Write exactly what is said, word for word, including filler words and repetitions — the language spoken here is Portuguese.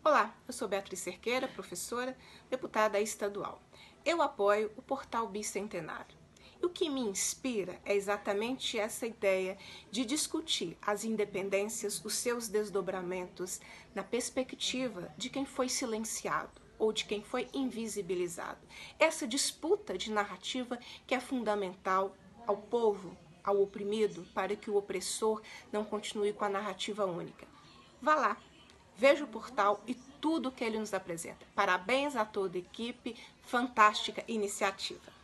Olá, eu sou Beatriz Cerqueira, professora, deputada estadual. Eu apoio o Portal Bicentenário. E o que me inspira é exatamente essa ideia de discutir as independências, os seus desdobramentos, na perspectiva de quem foi silenciado ou de quem foi invisibilizado. Essa disputa de narrativa que é fundamental ao povo, ao oprimido, para que o opressor não continue com a narrativa única. Vá lá, veja o portal e tudo que ele nos apresenta. Parabéns a toda a equipe, fantástica iniciativa.